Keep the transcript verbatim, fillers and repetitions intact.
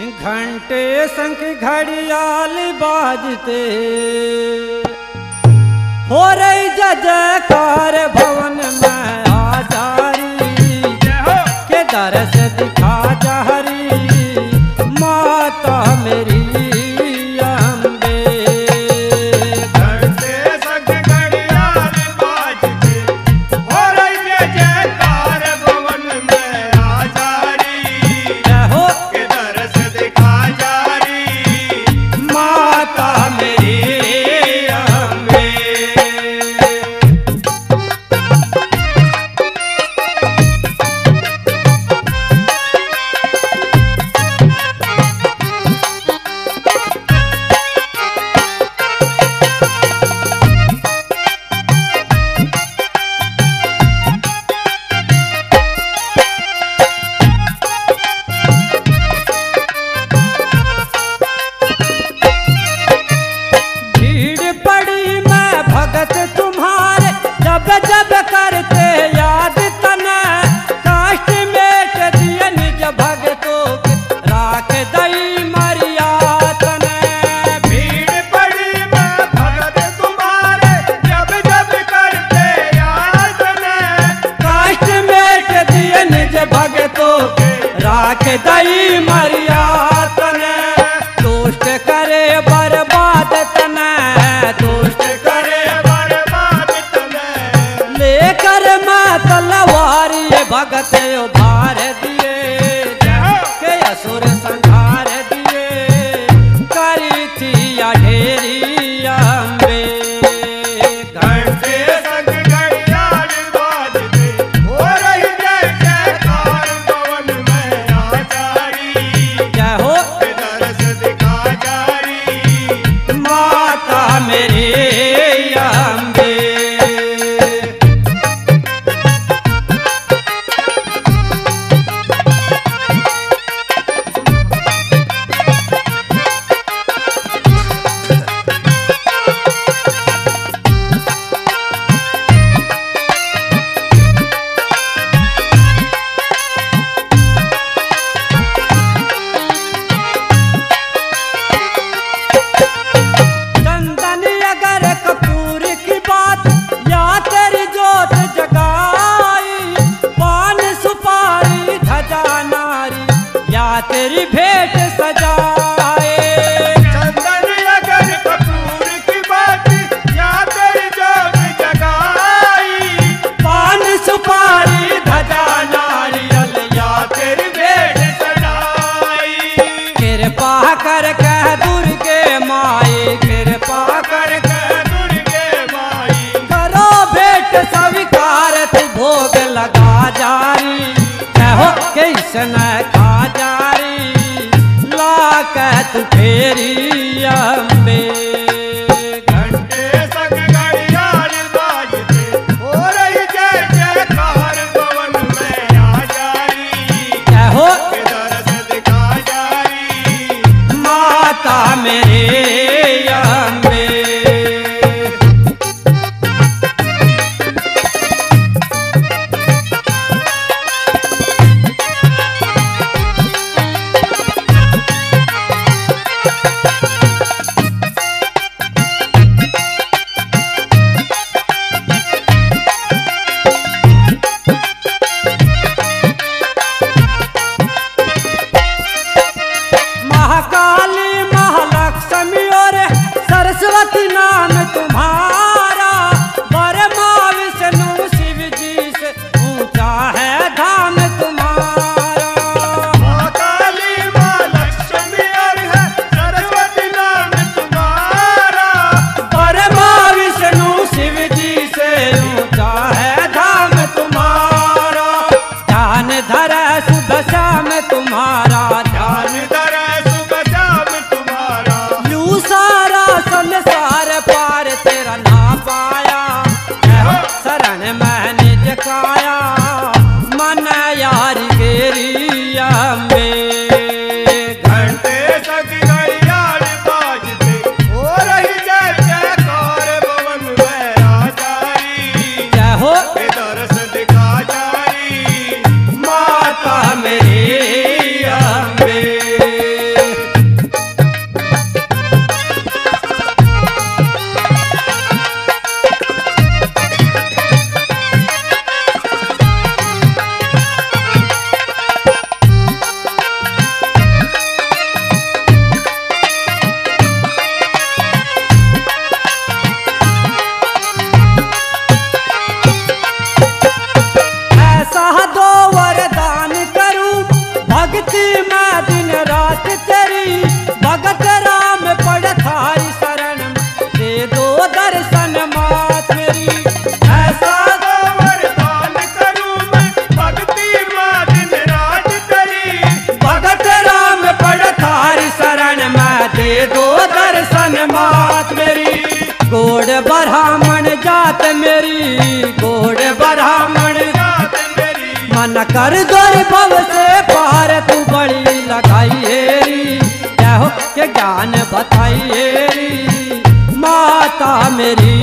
घंटे शंख घड़ियाल बाजते हो रही जयकार भवन में आजारी के दरस दिखा जहरी माता मेरी जब करते याद तना काष्ट मेट दिए निज भगतों राख दई मरिया तने भीड़ पड़ी मैं भगत तुम्हारे जब जब करते याद ने काष्ट मेट दिए निज भगतों राख दई मरिया तने दुष्ट करे बर्बाद तने दुष्ट तलवारी भगत उभार दिए के असुर संहार दिए करी थी ढेरी अम्बे घंटे शंख घड़ियाल बाजते हो रही जय जयकार भवन में आचारी जय हो दरस दिखा जारी माता मेरे अम्बे तेरी भेंट सजाए चंदन अगर कपूर की बात या तेरी जोत जगाई पान सुपारी धजा नारियल या तेरी भेंट सजाई कृपा कर कह दुर्गे माई कृपा कर कह दुर्गे माई करो भेंट स्वीकार तू भोग लगा जारी कहो कैसन खा जारी कह तू फेरी अम्बे घंटे शंख घड़ियाल बाजते हो रही जय जयकार भवन में आचारी जय हो के दरस दिखा जारी माता मेरे अम्बे सरस्वती नाम तुम्हारा बरमा विष्णु शिव जी से ऊंचा है धाम तुम्हारा माँ काली माँ लक्ष्मी और है सरस्वती नाम तुम्हारा बरमा विष्णु शिव जी से ऊंचा है धाम तुम्हारा ध्यान धरे सुबह शाम तुम्हारा ध्यान धरे सुबह शाम तुम्हारा यू सारा संसार पार तेरा ना पाया शरण में निज काया मन यारी गेरी अम्बे घंटे शंख घड़ियाल बाजते हो रही जय जयकार भवन में आचारी जय हो दरस दिखा जारी माता मेरी अम्बे भक्ति में दिन रात तेरी, भगत राम पड़ थारी शरण, दे दो दर्शन मात मेरी। ऐसा दो वरदान करूं मैं, भक्ति में दिन रात तेरी, भगत राम पड़ थारी शरण में, दे दो दर्शन मात मेरी। गोड़ ब्राह्मण जात मेरी, गोड़ ब्राह्मण जात मेरी, मन कर दौर भव से पार, तू बड़ी लगाई हेरी, जय हो के ज्ञान बताई हेरी, माता मेरी